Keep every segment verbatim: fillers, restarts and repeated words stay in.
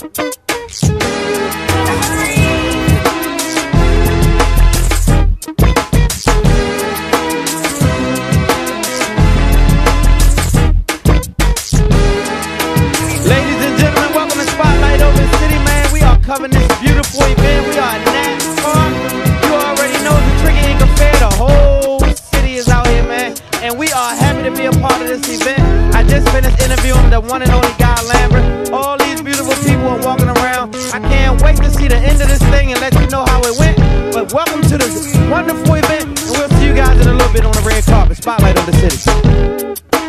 Covering this beautiful event. We are at NASCAR. You already know the Trigger Inc affair. The whole city is out here, man. And we are happy to be a part of this event. I just finished interviewing the one and only Guy Lambert. All these beautiful people are walking around. I can't wait to see the end of this thing and let you know how it went. But welcome to this wonderful event. And we'll see you guys in a little bit on the red carpet. Spotlight of the city.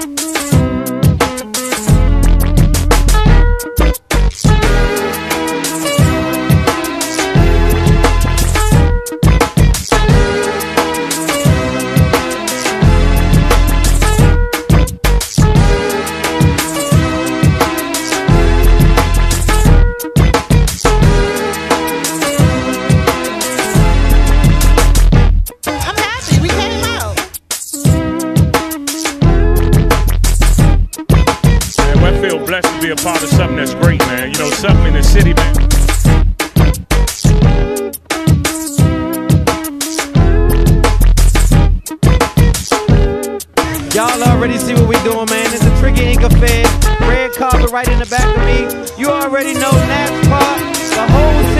Blessed to be a part of something that's great, man. You know, something in the city, man. Y'all already see what we doing, man. It's a Trigger Inc affair. Red carpet right in the back of me. You already know NASCAR. The whole